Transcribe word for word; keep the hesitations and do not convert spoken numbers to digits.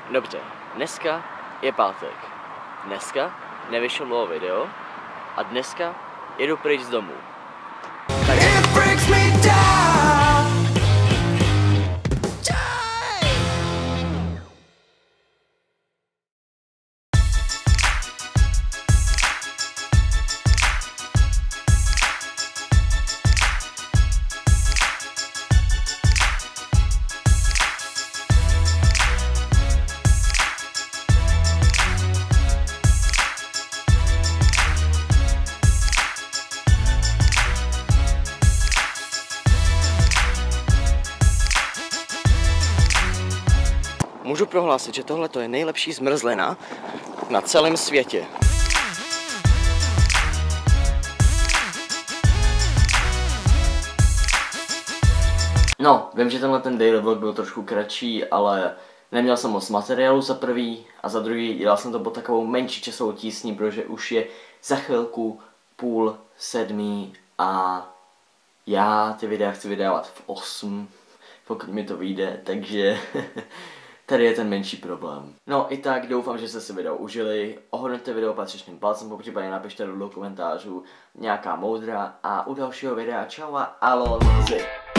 Dobře, dneska je pátek. Dneska nevyšlo nové video a dneska jedu pryč z domu. Tak... Můžu prohlásit, že tohle je nejlepší zmrzlina na celém světě. No, vím, že tenhle ten daily vlog byl trošku kratší, ale neměl jsem moc materiálu za prvý a za druhý dělal jsem to pod takovou menší časovou tísní, protože už je za chvilku půl sedmý a já ty videa chci vydávat v osm, pokud mi to vyjde, takže tady je ten menší problém. No i tak doufám, že jste si video užili, ohodnoťte video patřičným palcem, popřípadě napište do komentářů nějaká moudra a u dalšího videa čau a alonzi.